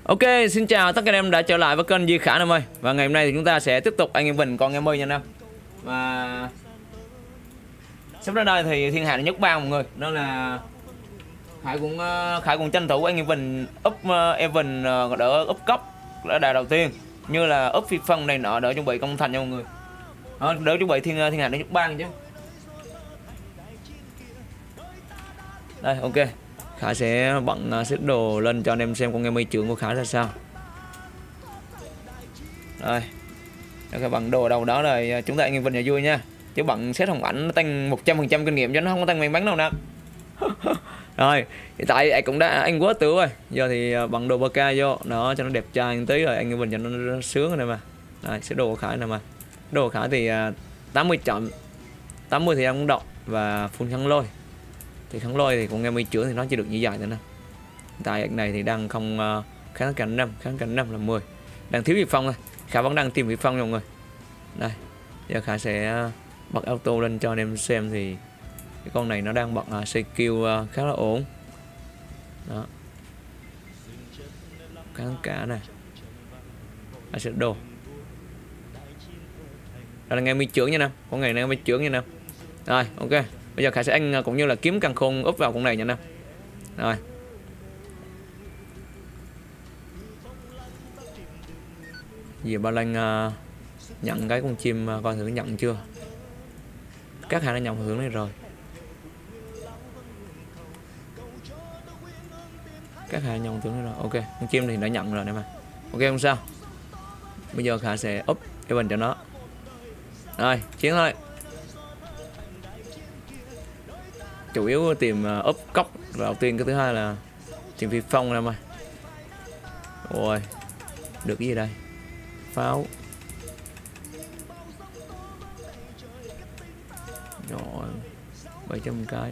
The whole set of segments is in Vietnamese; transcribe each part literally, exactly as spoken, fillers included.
Ok, xin chào tất cả anh em đã trở lại với kênh Duy Khả anh em ơi. Và ngày hôm nay thì chúng ta sẽ tiếp tục anh em Bình con em ơi nha anh em. Và sắp đến đây thì thiên hạ nhất bang mọi người, đó là Khải cũng Khải cũng tranh thủ anh em Bình up uh, Evan uh, đỡ up cấp ở đà đầu tiên, như là up phi phân này nọ, đỡ chuẩn bị công thành nha mọi người. Đó, đỡ chuẩn bị thiên thiên hạ nhất bang chứ. Đây, ok. Khải sẽ bận uh, xếp đồ lên cho anh em xem con em ơi trưởng của Khải ra sao. Rồi, cái bằng đồ đâu đó rồi chúng ta anh em Vinh là vui nha, chứ bận xét hồng ảnh nó tăng một trăm phần trăm kinh nghiệm cho nó không có tăng may mắn đâu nè. Rồi hiện tại anh cũng đã anh quá tử rồi, giờ thì bằng đồ ba k vô đó cho nó đẹp trai một tí rồi anh em Vinh cho nó sướng rồi nè mà. Rồi xếp đồ của Khải nè mà, đồ của Khải thì tám mươi chậm, tám mươi thì ăn cũng động và full kháng lôi. Thì kháng lôi thì con em y trưởng thì nó chỉ được như vậy thôi nè. Tại anh này thì đang không uh, kháng cạnh năm, kháng cạnh năm là mười, đang thiếu vị phong thôi. Khải vẫn đang tìm vị phong mọi người. Đây, giờ Khải sẽ bật auto lên cho anh em xem thì cái con này nó đang bật uh, skill uh, khá là ổn. Đó. Kháng cả này. Đây sẽ đồ. Đây là ngày mi trưởng nha nè, con ngày này mi trưởng nha nè. Rồi, ok. Bây giờ Khải sẽ anh cũng như là kiếm căn khôn úp vào con này nha nè. Rồi. Giờ ba Lan uh, nhận cái con chim uh, coi thử nhận chưa. Các hàng đã nhận hưởng này rồi. Các hàng nhận hưởng này rồi. Ok, con chim thì đã nhận rồi nè mà. Ok không sao. Bây giờ Khải sẽ up event cho nó. Rồi, chiến thôi. Chủ yếu tìm uh, up cốc đầu tiên, cái thứ hai là tìm phi phong nè mà. Rồi. Được cái gì đây? Pháo. Rồi bảy trăm cái,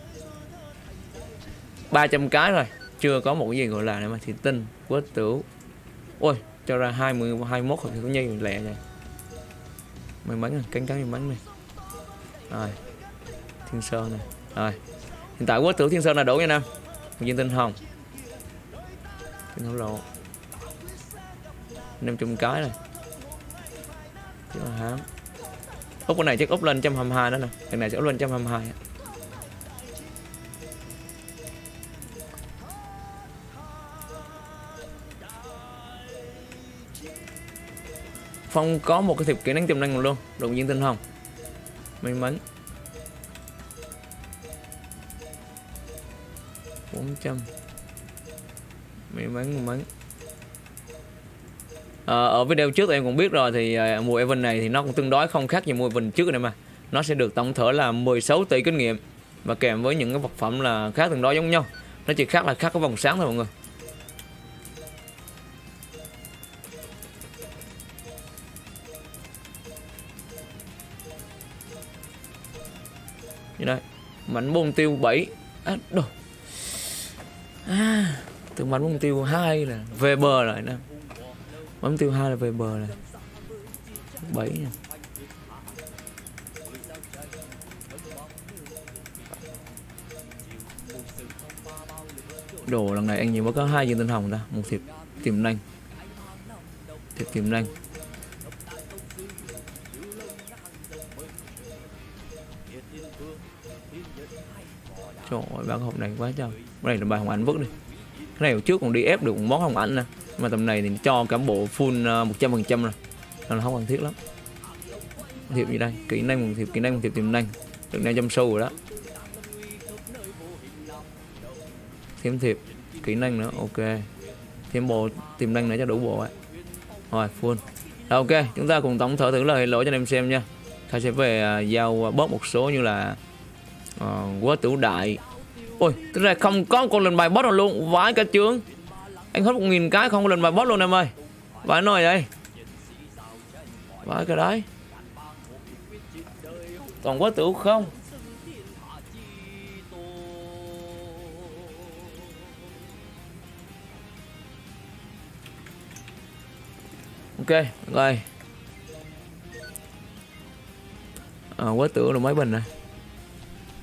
ba trăm cái rồi, chưa có một cái gì gọi là này mà thì tinh quất tử. Ôi cho ra hai mươi hai mươi mốt thì cũng như lẹ vậy. May mắn này, cánh cánh may mắn này. Rồi Thiên Sơn này. Rồi hiện tại quất tử Thiên Sơn là đủ nha nam. Một viên tinh hồng, tinh hổ lộ năm trăm cái này. Chứ là hám úp cái này chắc úp lên một trăm hai mươi hai đó nè, cái này sẽ úp lên một trăm hai mươi hai. Phong có một cái thiệp kỹ năng tiềm năng luôn, đồng viên tinh hồng, may mắn bốn trăm, may mắn may mắn. À, ở video trước em cũng biết rồi thì uh, mùa event này thì nó cũng tương đối không khác như mùa event trước này mà. Nó sẽ được tổng thể là mười sáu tỷ kinh nghiệm và kèm với những cái vật phẩm là khác tương đối giống nhau. Nó chỉ khác là khác cái vòng sáng thôi mọi người. Như đây, mảnh bông tiêu bảy. À, đồ. À, từ mảnh bông tiêu hai là về bờ rồi nè. Bấm tiêu hai là về bờ này. bảy nha. Đồ lần này anh nhìn mới có hai viên tinh hồng ta, một thiệp tiềm năng. Thiệp tiềm năng. Trời ơi, bán hộp này quá trời. Cái này là bài hồng ảnh vứt đi. Cái này hồi trước còn đi ép được một món hồng ảnh nè, mà tầm này thì cho cả bộ full một trăm phần trăm rồi, nên là không cần thiết lắm. Thiệp gì đây? Kỹ năng một thiệp, kỹ năng một thiệp tiềm năng, được năm trăm xu rồi đó. Thêm thiệp kỹ năng nữa, ok. Thêm bộ tiềm năng nữa cho đủ bộ ấy. Rồi full. Rồi, ok, chúng ta cùng tổng thử thử lời lỗi cho anh em xem nha. Khai sẽ về uh, giao bớt một số như là uh, quá tử đại. Ôi, tức là không có con lên bài boss nào luôn, vãi cả chương. Anh hết một nghìn cái không có lên bài boss luôn em ơi. Vãi nói vậy. Vãi cái đấy. Còn quá tử không. Ok, rồi. À, quá tử là mấy bình này.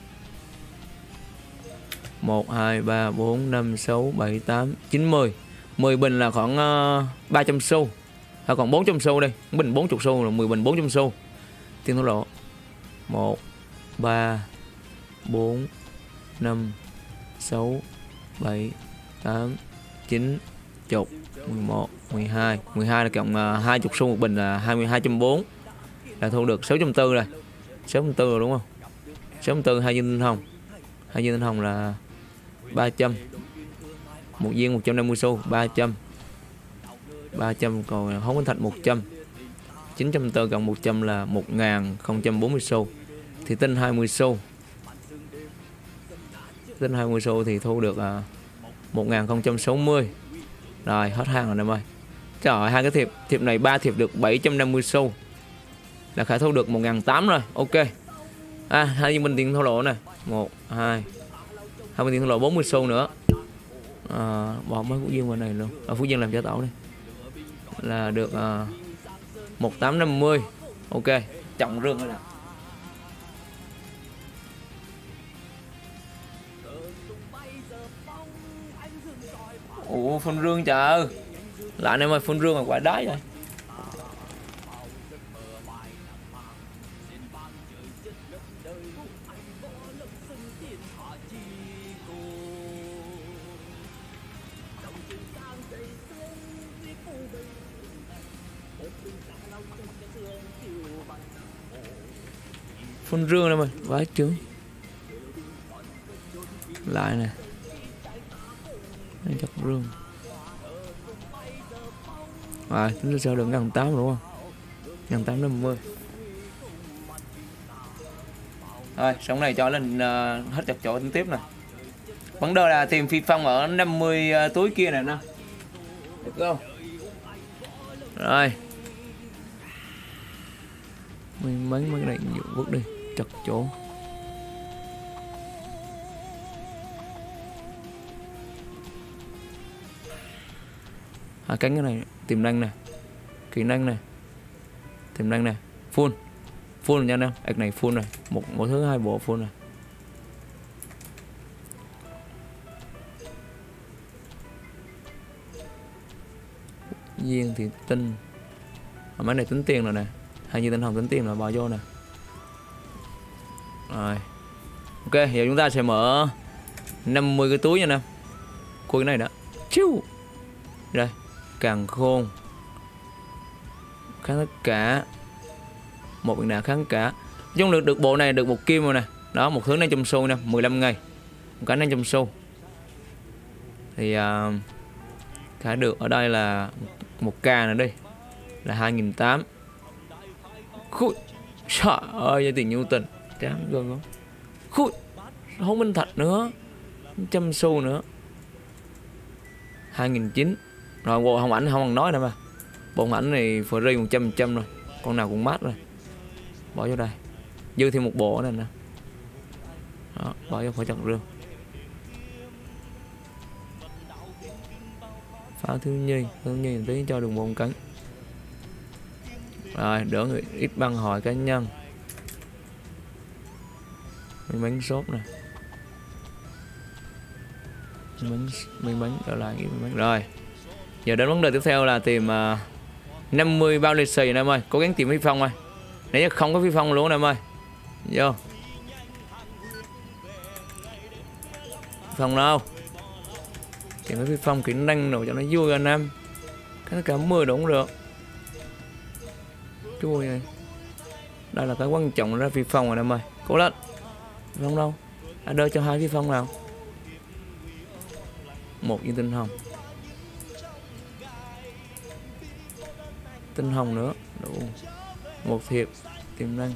một, hai, ba, bốn, năm, sáu, bảy, tám, chín, mười. mười bình là khoảng uh, ba trăm xu. Hay còn bốn trăm xu đi, bình bốn mươi xu là mười bình bốn trăm xu. Tiền thua lỗ một, ba, bốn, năm, sáu, bảy, tám, chín, chục, mười một, mười hai. mười hai là cộng uh, hai mươi xu một bình là hai mươi hai trăm bốn mươi. Là thu được sáu trăm bốn mươi rồi. sáu trăm bốn mươi rồi đúng không? sáu trăm bốn mươi hai viên tinh hồng. Hai viên tinh hồng là ba trăm. Một viên một trăm năm mươi xu, ba trăm. ba trăm còn hóng minh thạch một trăm. chín trăm bốn mươi cộng một trăm là một nghìn không trăm bốn mươi xu. Thì tinh hai mươi xu. Tinh hai mươi xu thì thu được uh, một nghìn không trăm sáu mươi. Rồi hết hàng rồi em ơi. Trời ơi, hai cái thiệp, thiệp này ba thiệp được bảy trăm năm mươi xu. Là khả thu được một nghìn tám trăm rồi. Ok. À, hai viên minh tiền thua lỗ này. một, hai. Hai viên tiền thua lỗ bốn mươi xu nữa. À, bỏ mấy phú dương vào này luôn. Ở phú dương làm cho tẩu đi. Là được uh, một nghìn tám trăm năm mươi. Ok. Trọng rương rồi nè. Ủa phun rương chờ. Lại em ơi, phun rương là quả đáy rồi. Phun rương em ơi, vãi trứng. Lại nè. Đây chọc rương. Rồi, chúng ta sẽ được một nghìn tám trăm đúng không? một nghìn tám trăm năm mươi. Rồi, sống này cho lên uh, hết chặt chỗ tính tiếp nè. Vấn đề là tìm phi phong ở năm mươi uh, túi kia này nè. Được không? Rồi. Mình bắn mấy cái này nhiều vứt đi, chặt chỗ. À, cánh cái này tiềm năng nè, kỹ năng nè, tiềm năng nè, full full nha anh em. Ếch này full này, một một thứ hai bộ full này. Viên thì tinh, à, mấy này tính tiền rồi nè, hai viên tinh hồng tính tiền là bỏ vô nè. Rồi, ok, giờ chúng ta sẽ mở năm mươi cái túi nha anh em. Cô cái này đó, chiu, đây. Càng khôn kháng tất cả, một viên đá kháng cả. Chung được được bộ này được một kim rồi nè. Đó, một thứ năm trăm xu nè, mười lăm ngày, một cái năm trăm xu. Thì uh, khá được ở đây là một k nữa đi, là hai nghìn tám trăm. Khui, trời ơi, giá tiền nhu tình chán gần không. Khui, không minh thạch nữa, một trăm xu nữa, hai nghìn chín trăm. Rồi bộ hồng ảnh không còn nói nữa mà. Bộ hồng ảnh này free một trăm phần trăm rồi. Con nào cũng mát rồi. Bỏ vô đây. Dư thêm một bộ này nè. Đó, bỏ vô khỏi chặt rương. Pháo thiếu nhi, thiếu nhi tí cho đường bồn cánh. Rồi, đỡ người ít băng hỏi cá nhân. Miếng bánh xốp nè. Miếng miếng bánh trở lại cái miếng bánh. Rồi. Giờ đến vấn đề tiếp theo là tìm uh, năm mươi bao lì xì nè em ơi. Cố gắng tìm phi phong ơi. Nếu như không có phi phong luôn nè em ơi. Vô. Phi phong đâu. Tìm cái phi phong kỹ năng đồ cho nó vui anh em. Cái cả mười đúng được. Chui này. Đây là cái quan trọng ra phi phong rồi em ơi. Cố lên. Phi phong đâu. À, đưa cho hai phi phong nào. Một viên tinh hồng. Tinh hồng nữa, đủ. Một thiệp tiềm năng.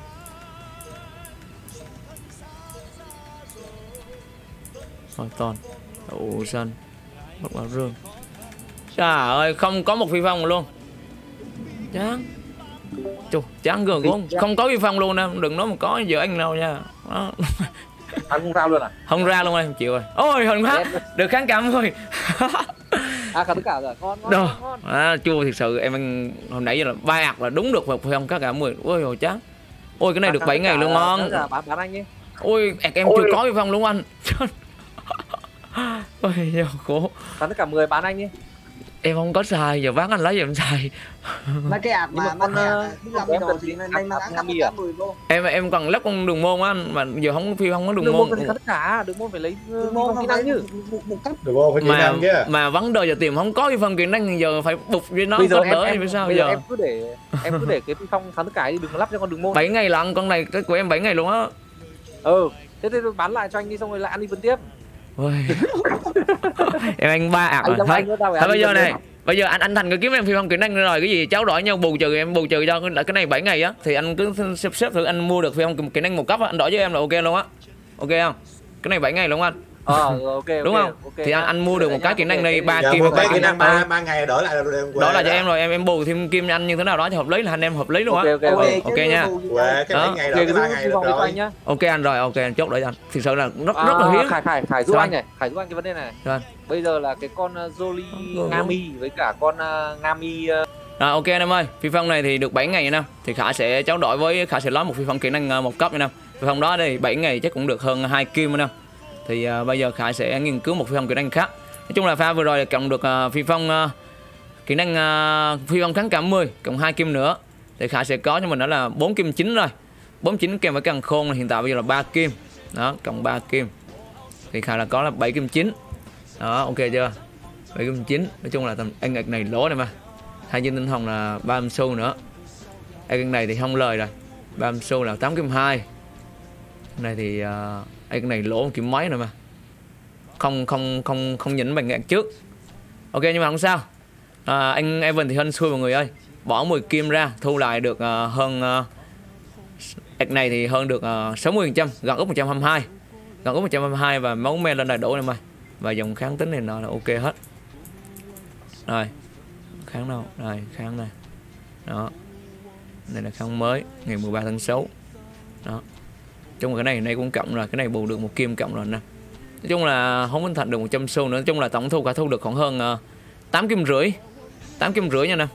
Rồi toàn đủ xanh. Bắt vào rương. Trời ơi, không có một phi phong luôn. Chán. Chù, chán gần cũng không có phi phong luôn nè, đừng nói mà có giờ anh đâu nha. Đó. Anh không ra luôn à? Không ra luôn em chịu rồi. Ôi hình quá. Được kháng cảm thôi. À cả tất cả rồi, ngon ngon, Đồ. ngon. À, chua thật sự em ăn hồi nãy giờ là ba hạt là đúng được phải không các cả mười. Ôi rồi chán. Ôi cái này à, được bảy ngày luôn ngon. Bán bán anh đi. Ôi em Ôi. Chưa có phi phong luôn anh. Ôi giờ khổ. Bán tất cả mười bán anh đi. Em không có xài, giờ bán anh lấy gì em xài. Mấy cái ạc Nhưng mà mà con, mấy cái ờ, ạc thứ năm đồ thì nên nên ạc- bán ạc năm Ngami à? mười vô. Em em còn lắp con đường môn á anh, mà giờ không phi không có đường, Đường môn. môn cần tất cả, đường môn phải lấy Đường đường môn môn không kỹ phải năng chứ. một, một cấp. Được không? Phải kỹ mà năng kia. mà vấn đề giờ tìm không có cái phần kỹ năng, giờ phải bục với nó Bây giờ có em đỡ em thì sao bây giờ giờ. em cứ để em cứ để cái phi phong thắng tất cả đi, đừng lắp cho con đường môn. Bảy ngày lận, con này cái của em bảy ngày luôn á. Ừ, thế thì bán lại cho anh đi xong rồi lại ăn đi phân tiếp. Ôi. Em anh ba ạc Anh rồi. đâu Thôi, anh nữa đâu thôi phải bây ăn giờ đi này, phân bây giờ anh anh thành cái kiếm em phi phong kỹ năng rồi, cái gì cháu đổi nhau bù trừ, em bù trừ cho cái, cái này bảy ngày á, thì anh cứ xếp xếp thử anh mua được phi phong kỹ năng một cấp á, anh đổi với em là ok luôn á. Ok không? Cái này bảy ngày luôn anh. Ờ ok Đúng ok, không? ok. Thì anh anh mua được một cái kỹ năng đây ba Dạ, kim một hoặc cái ba kỹ năng ba ba ba ngày đổi lại là được. đó là cho em rồi, em em bù thêm kim cho anh như thế nào đó cho hợp lý, là anh em hợp lý luôn á. Ok, ok, Ừ, ok. ok nha. Quê cái Đó. bảy ngày Ok, đổi cứ cái ba giữ ngày phi được phong đi cho rồi. anh nhá. Ok anh rồi, ok anh chốt để anh. Thực sự là rất À, rất là hiếm. Khải Khải Khải giúp Sao? anh này, Khải giúp anh cái vấn đề này. Rồi. Bây giờ là cái con uh, Jolly Ừ. Ngami với cả con uh, Ngami uh, Rồi ok anh em ơi, phi phong này thì được bảy ngày nha. Thì Khả sẽ trao đổi với Khả sẽ lấy một phi phong kỹ năng uh, một cấp nha. Phi phong đó thì bảy ngày chắc cũng được hơn hai kim nha. Thì uh, bây giờ Khả sẽ nghiên cứu một phi phong kỹ năng khác. Nói chung là pha vừa rồi là cộng được uh, phi phong uh, kỹ năng uh, phi phong kháng cảm mười cộng hai kim nữa. Thì Khả sẽ có cho mình đó là bốn kim chín rồi. bốn chín kèm với căn khôn là hiện tại bây giờ là ba kim. Đó, cộng ba kim. Thì Khả là có là bảy kim chín. Đó, ok chưa? bảy kim chín, nói chung là tầm anh ngạch này lỗ này mà. Hai viên tinh hồng là ba mươi xu nữa. Cái này thì không lời rồi. ba mươi xu là tám kim hai. Cái này thì uh, cái này lỗ một kim mấy nữa mà. Không không không không nhỉnh bằng ngạc trước. Ok nhưng mà không sao. À, anh Evan thì hên xui mọi người ơi. Bỏ mười kim ra thu lại được uh, hơn uh, này thì hơn được uh, sáu mươi phần trăm, gần úp một trăm hai mươi hai. Gần úp một trăm hai mươi hai và máu me lên đầy đủ này mà. Và dòng kháng tính này nó là ok hết. Rồi. Kháng đâu? Rồi, kháng này. Đó. Đây là kháng mới ngày mười ba tháng sáu. Đó. Chung cái này này cũng cộng rồi, cái này bù được một kim cộng rồi nè. Nói chung là không Minh Thạch được một trăm xu nữa, nói chung là tổng thu cả thu được khoảng hơn uh, tám kim rưỡi. tám kim rưỡi nha nè.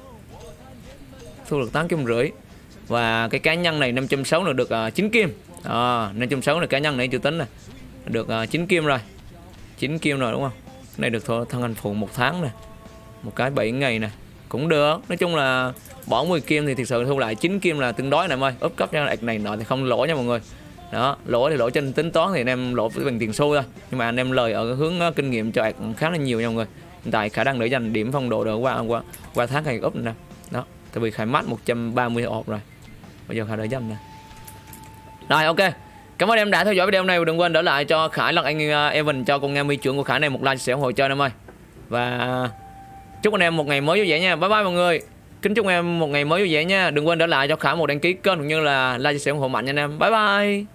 Thu được tám kim rưỡi. Và cái cá nhân này năm trăm sáu mươi nữa được uh, chín kim. À, năm trăm sáu mươi là cá nhân này chưa tính nè. Được uh, chín kim rồi. chín kim rồi đúng không? Cái này được thôi thân hành phụ một tháng nè. Một cái bảy ngày nè. Cũng được. Nói chung là bỏ mười kim thì thực sự thu lại chín kim là tương đối nè em ơi. Úp cấp cho này nọ thì không lỗ nha mọi người. Đó, lỗ thì lỗ trên tính toán thì anh em lỗ bằng tiền xu thôi. Nhưng mà anh em lời ở hướng uh, kinh nghiệm cho ạc khá là nhiều nha mọi người. Hiện tại khả năng để dành điểm phong độ được qua qua qua tháng này úp nè. Đó, tại vì Khải mát một trăm ba mươi ộp rồi. Bây giờ Khải đợi dành nè. Rồi ok. Cảm ơn em đã theo dõi video này và đừng quên để lại cho Khải là anh uh, Evan cho con Ngami trưởng của Khải này một like sẽ ủng hộ chơi em ơi. Và chúc anh em một ngày mới vui vẻ nha. Bye bye mọi người. Kính chúc em một ngày mới vui vẻ nha. Đừng quên để lại cho Khải một đăng ký kênh cũng như là like chia sẻ ủng hộ mạnh nha anh em. Bye bye.